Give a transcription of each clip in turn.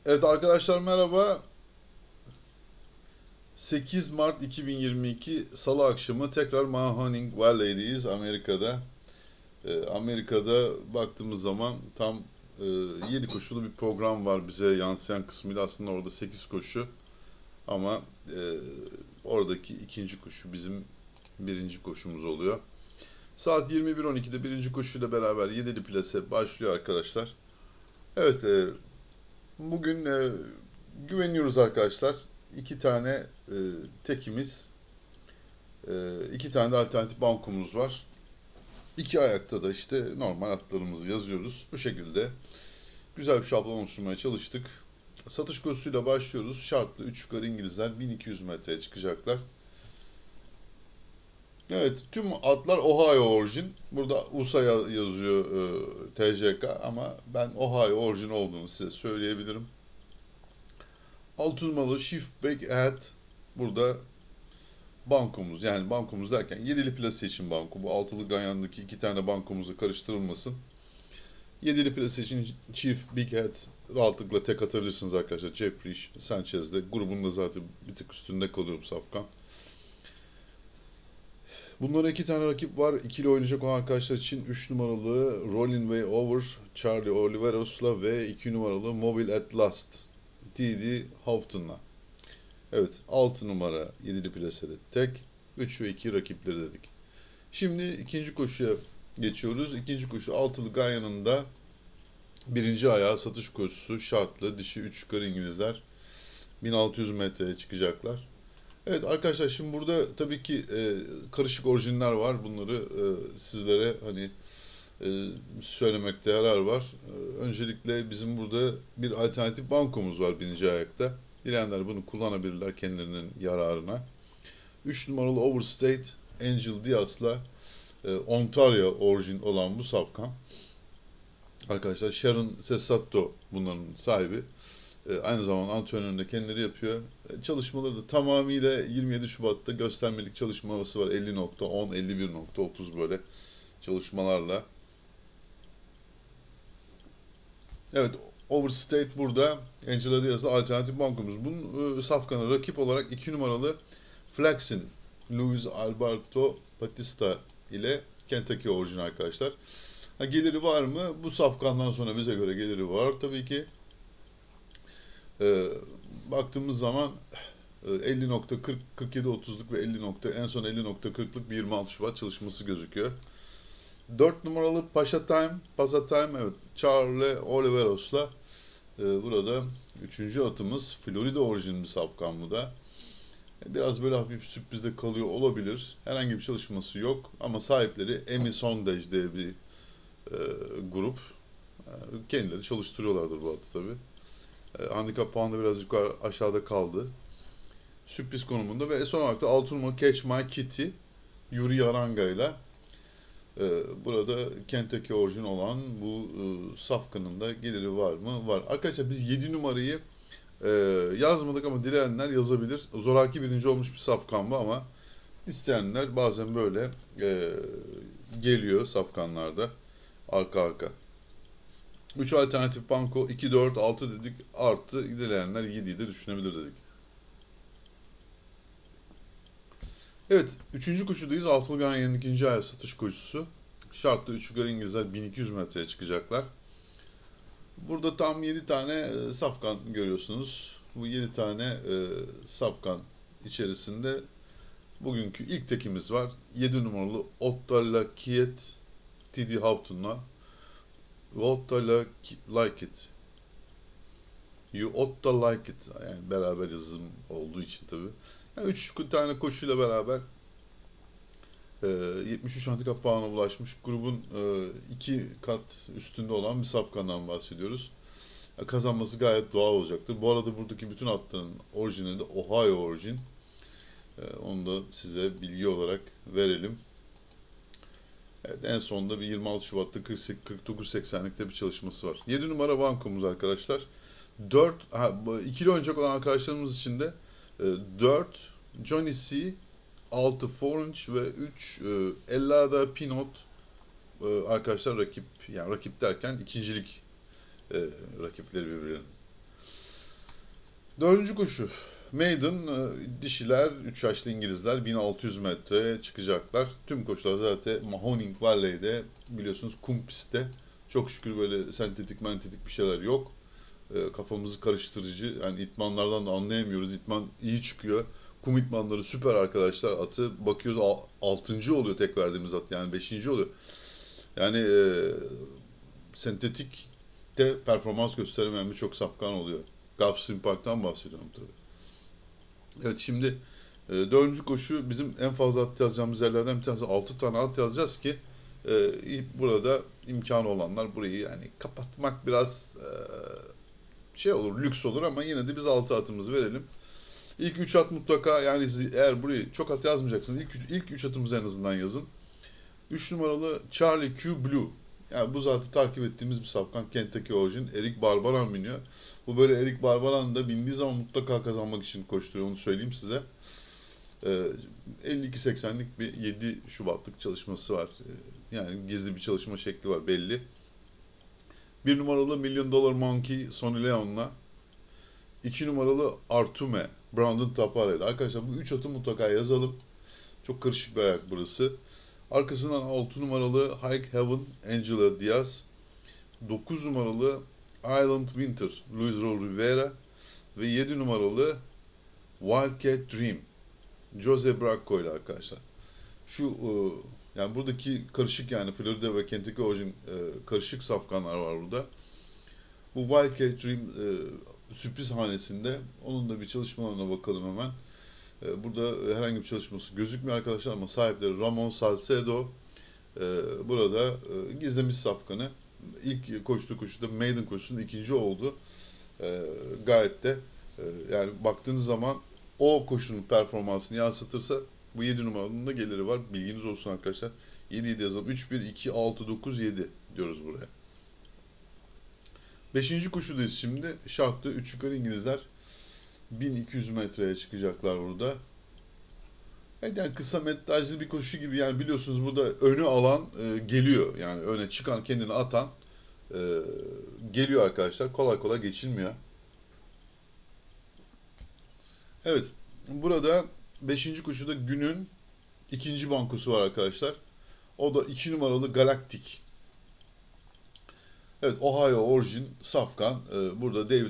Evet arkadaşlar merhaba. 8 Mart 2022 Salı akşamı tekrar Mahoning Valley'deyiz Amerika'da. Amerika'da baktığımız zaman tam 7 koşulu bir program var bize yansıyan kısmıyla. Aslında orada 8 koşu ama oradaki ikinci koşu bizim birinci koşumuz oluyor. Saat 21.12'de birinci koşuyla beraber 7'li plase başlıyor arkadaşlar. Evet, bugün güveniyoruz arkadaşlar. İki tane tekimiz, iki tane de alternatif bankomuz var. İki ayakta da işte normal atlarımızı yazıyoruz. Bu şekilde güzel bir şablon oluşturmaya çalıştık. Satış kursuyla başlıyoruz. Şartlı 3 yukarı İngilizler 1200 metreye çıkacaklar. Evet, tüm atlar Ohio orijin. Burada USA yazıyor TCK ama ben Ohio orijin olduğunu size söyleyebilirim. 6 numaralı Shift Back Ahead burada bankomuz, yani bankomuz derken yedili plase için banko. Bu altılı ganyandaki iki tane bankomuzla karıştırılmasın. Yedili plase için Chief Big Head rahatlıkla tek atabilirsiniz arkadaşlar. Jeffrey Sanchez'de grubun da zaten bir tık üstünde kalıyor bu safkan. Bunlara iki tane rakip var. İkili oynayacak olan arkadaşlar için 3 numaralı Rolling Way Over Charlie Oliveros'la ve 2 numaralı Mobile at Last Didi Houghton'la. Evet, 6 numara 7'li plasede tek, 3 ve 2 rakipleri dedik. Şimdi ikinci koşuya geçiyoruz. İkinci koşu altılı ganyanın da birinci ayağı satış koşusu şartlı dişi 3 yukarı İngilizler 1600 metreye çıkacaklar. Evet arkadaşlar, şimdi burada tabii ki karışık orijinler var. Bunları sizlere hani söylemekte yarar var. Öncelikle bizim burada bir alternatif bankomuz var birinci ayakta. Dileyenler bunu kullanabilirler kendilerinin yararına. 3 numaralı Overstate Angel Diaz'la Ontario orijin olan bu safkan. Arkadaşlar Sharon Sessato bunların sahibi. Aynı zamanda antrenörünü de kendileri yapıyor. Çalışmaları da tamamıyla 27 Şubat'ta göstermelik çalışması var. 50.10, 51.30 böyle çalışmalarla. Evet, Overstate burada. Angela Diaz'la alternatif bankomuz. Bunun safkanı rakip olarak 2 numaralı Flaxin Luis Alberto Batista ile Kentucky orijin arkadaşlar. Ha, geliri var mı? Bu safkandan sonra bize göre geliri var. Tabii ki e, baktığımız zaman 50.40, 47.30'luk ve 50 en son 50.40'lık bir 26 Şubat çalışması gözüküyor. 4 numaralı Pasha Time, evet, Charlie Oliveros'la burada üçüncü atımız Florida orijinli bir safkan bu da. Biraz böyle hafif sürprizde kalıyor olabilir. Herhangi bir çalışması yok ama sahipleri Emi Sondage diye bir e, grup. Kendileri çalıştırıyorlardır bu atı tabi. Handikap puanı biraz yukarı aşağıda kaldı. Sürpriz konumunda ve son olarak da 6 numaralı Catch My Kitty Yuri Yaranga ile burada Kentucky orijin olan bu safkanın da geliri var mı? Var. Arkadaşlar biz 7 numarayı e, yazmadık ama dileyenler yazabilir. Zoraki birinci olmuş bir safkan bu ama isteyenler bazen böyle geliyor safkanlarda arka arka. 3 alternatif banko 2, 4, 6 dedik. Artı dileyenler 7'yi de düşünebilir dedik. Evet, üçüncü koşudayız. Altılı Ganyan'ın ikinci ayağı satış koşusu. Şartlı 3 yukarı İngilizler 1200 metreye çıkacaklar. Burada tam 7 tane safkan görüyorsunuz. Bu 7 tane safkan içerisinde bugünkü ilk tekimiz var. 7 numaralı Ottala Kiet T.D. Houghton'la Ottala Like It. You Otta Like It. Yani beraber yazım olduğu için tabii. Yani 3 tane koşuyla beraber 73 handikap puanına ulaşmış. Grubun 2 kat üstünde olan bir safkandan bahsediyoruz. Kazanması gayet doğal olacaktır. Bu arada buradaki bütün atların orijinali de Ohio orijin. Onu da size bilgi olarak verelim. Evet, en sonunda bir 26 Şubat'ta 49.80'likte bir çalışması var. 7 numara bankomuz arkadaşlar. 4, ikili oynayacak olan arkadaşlarımız için de 4 Johnny C, 6 Forange ve 3 Ellada Pinot arkadaşlar rakip, yani rakip derken ikincilik rakipleri birbirlerinin. Dördüncü koşu. Maiden dişiler, 3 yaşlı İngilizler 1600 metre çıkacaklar. Tüm koşular zaten Mahoning Valley'de biliyorsunuz kum pistte. Çok şükür böyle sentetik mentetik bir şeyler yok. Kafamızı karıştırıcı. Yani itmanlardan da anlayamıyoruz. İtman iyi çıkıyor. Kum itmanları süper arkadaşlar. Atı bakıyoruz 6. oluyor tek verdiğimiz at. Yani 5. oluyor. Yani sentetikte performans gösteremeyen birçok safkan oluyor. Gulfstream Park'tan bahsediyorum tabii. Evet şimdi dördüncü koşu bizim en fazla at yazacağımız yerlerden bir tanesi. 6 tane at yazacağız ki burada imkanı olanlar burayı yani kapatmak biraz şey olur, lüks olur ama yine de biz 6 atımızı verelim. İlk 3 at mutlaka yani siz eğer burayı çok at yazmayacaksınız ilk 3 atımızı en azından yazın. 3 numaralı Charlie Q Blue. Yani bu zaten takip ettiğimiz bir safkan Kentucky Origin. Eric Barbaran biniyor. Bu böyle Eric Barbaran da bindiği zaman mutlaka kazanmak için koşturuyor onu söyleyeyim size. 52.80'lik bir 7 Şubatlık çalışması var. Yani gizli bir çalışma şekli var belli. Bir numaralı Million Dollar Monkey Sonny Leon'la. 2 numaralı Artume Brandon Tapara'yla. Arkadaşlar bu 3 atı mutlaka yazalım. Çok karışık bir ayak burası. Arkasından 6 numaralı High Heaven Angela Diaz. 9 numaralı Island Winter Luis Rivera. Ve 7 numaralı Wildcat Dream Jose Bracco ile arkadaşlar. Şu yani buradaki karışık yani Florida ve Kentucky Origin karışık safkanlar var burada. Bu Wildcat Dream sürpriz hanesinde onun da bir çalışmalarına bakalım hemen. Burada herhangi bir çalışması gözükmüyor arkadaşlar ama sahipleri Ramon Salcedo burada gizlemiş safkanı. İlk koştuğu koşuda Maiden koşusunda ikinci oldu. Gayet de yani baktığınız zaman o koşunun performansını yansıtırsa bu 7 numaranın da geliri var. Bilginiz olsun arkadaşlar. 7'yi de yazalım. 3, 1, 2, 6, 9, 7 diyoruz buraya. Beşinci koşudayız şimdi. Şartlı 3 yukarı İngilizler 1200 metreye çıkacaklar burada. Yani kısa metrajlı bir koşu gibi yani biliyorsunuz burada önü alan geliyor. Yani öne çıkan kendini atan geliyor arkadaşlar. Kolay kolay geçilmiyor. Evet. Burada beşinci koşuda günün ikinci bankosu var arkadaşlar. O da 2 numaralı Galactic. Evet Ohio Origin Safkan. Burada David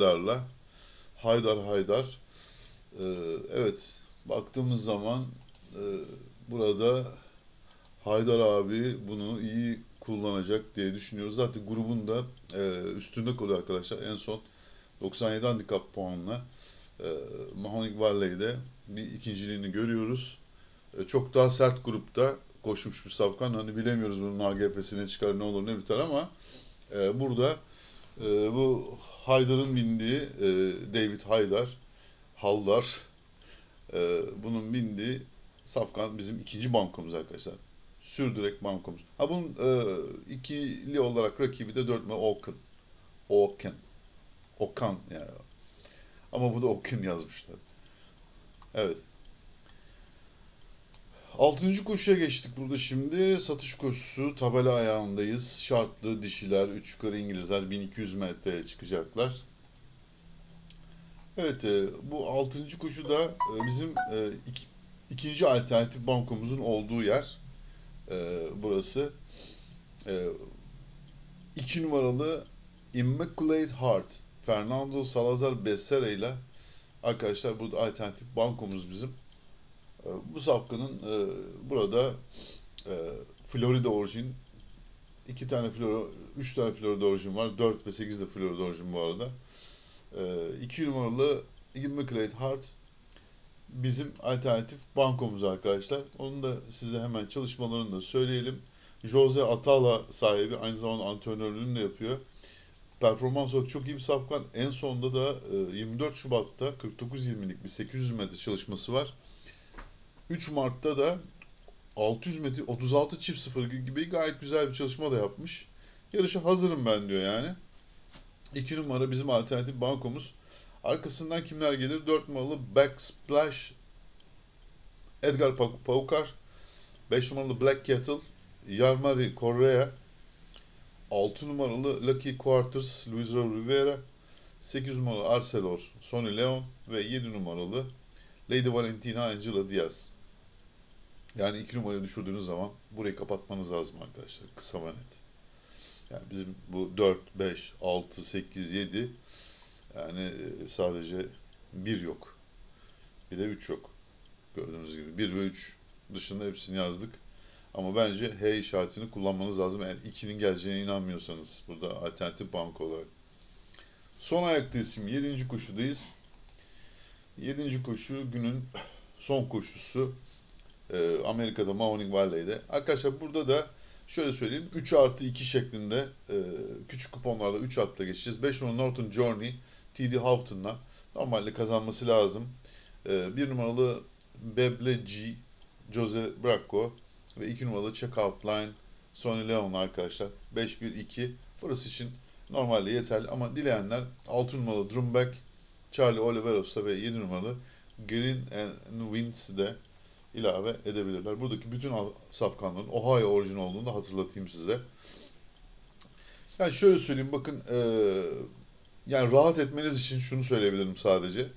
Haydar. Evet baktığımız zaman e, burada Haydar abi bunu iyi kullanacak diye düşünüyoruz. Zaten grubun da üstünde kalıyor arkadaşlar. En son 97 handikap puanla Mahoning Valley'de bir ikinciliğini görüyoruz. Çok daha sert grupta koşmuş bir safkan. Hani bilemiyoruz bunun AGP'sine çıkar ne olur ne biter ama burada bu Haydar'ın bindiği David Haldar bunun bindiği safkan bizim ikinci bankomuz arkadaşlar. Sürdürek bankomuz. Ha bunun ikili olarak rakibi de 4 numara Okan. Okan yani. Ama bu da Okan yazmışlar. Evet. Altıncı koşuya geçtik burada şimdi. Satış koşusu tabela ayağındayız. Şartlı dişiler, 3 yukarı İngilizler 1200 metreye çıkacaklar. Evet bu altıncı koşu da bizim ikinci alternatif bankomuzun olduğu yer. Burası. E, 2 numaralı Immaculate Heart Fernando Salazar Becerra ile arkadaşlar burada alternatif bankomuz bizim. Bu safkanın burada Florida orijin 2 tane Florida, 3 tane Florida orijin var. 4 ve 8 de Florida orijin bu arada. 2 numaralı Immaculate Heart bizim alternatif bankomuz arkadaşlar. Onu da size hemen çalışmalarını da söyleyelim. Jose Atala sahibi aynı zamanda antrenörlüğünü de yapıyor. Performans olarak çok iyi bir safkan. En sonunda da 24 Şubat'ta 49-20'lik bir 800 metre çalışması var. 3 Mart'ta da 600 metre 36 çift 0 gibi gayet güzel bir çalışma da yapmış. Yarışa hazırım ben diyor yani. 2 numara bizim alternatif bankomuz. Arkasından kimler gelir? 4 numaralı Backsplash Edgar Paucar. 5 numaralı Black Kettle Yarmari Correa. 6 numaralı Lucky Quarters Luis Rivera. 8 numaralı Arcelor Sonny Leon ve 7 numaralı Lady Valentina Angela Diaz. Yani 2 numarayı düşürdüğünüz zaman burayı kapatmanız lazım arkadaşlar. Kısa ve net. Yani bizim bu 4, 5, 6, 8, 7 yani sadece 1 yok. Bir de 3 yok. Gördüğünüz gibi 1 ve 3 dışında hepsini yazdık. Ama bence H işaretini kullanmanız lazım eğer 2'nin geleceğine inanmıyorsanız. Burada alternatif banko olarak. Son ayaktayız şimdi. 7. koşudayız. 7. koşu günün son koşusu. Amerika'da Mahoning Valley'de. Arkadaşlar burada da şöyle söyleyeyim. 3 artı 2 şeklinde küçük kuponlarla 3 atla geçeceğiz. 5 numaralı Northern Journey T.D. Houghton'la normalde kazanması lazım. 1 numaralı Beble G Jose Bracco ve 2 numaralı Checkout Line Sonny Leon arkadaşlar. 5-1-2. Burası için normalde yeterli ama dileyenler 6 numaralı Drumback Charlie Oliveros'a ve 7 numaralı Green and Winds'i de ilave edebilirler. Buradaki bütün safkanların Ohio orijini olduğunu da hatırlatayım size. Yani şöyle söyleyeyim bakın yani rahat etmeniz için şunu söyleyebilirim sadece.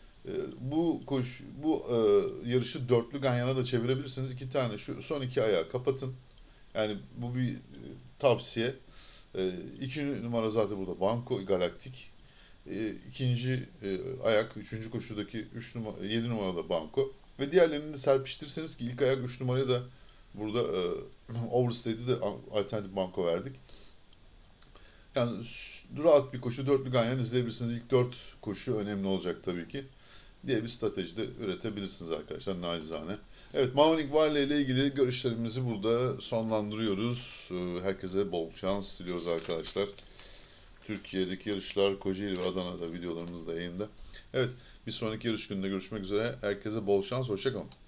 Bu yarışı dörtlü ganyana da çevirebilirsiniz. 2 tane şu son 2 ayağı kapatın. Yani bu bir tavsiye. 2 numara zaten burada Banco Galaktik. İkinci ayak 3. koşudaki 7 numarada Banco. Ve diğerlerini de serpiştirirseniz ki ilk ayak 3 numaraya da burada Overstate'de de alternatif banko verdik. Yani rahat bir koşu, dörtlü ganyan izleyebilirsiniz. İlk 4 koşu önemli olacak tabii ki diye bir strateji de üretebilirsiniz arkadaşlar nacizane. Evet, Mahoning Valley ile ilgili görüşlerimizi burada sonlandırıyoruz. Herkese bol şans diliyoruz arkadaşlar. Türkiye'deki yarışlar Kocaeli ve Adana'da videolarımız da yayında. Evet, bir sonraki yarış gününde görüşmek üzere. Herkese bol şans, hoşça kalın.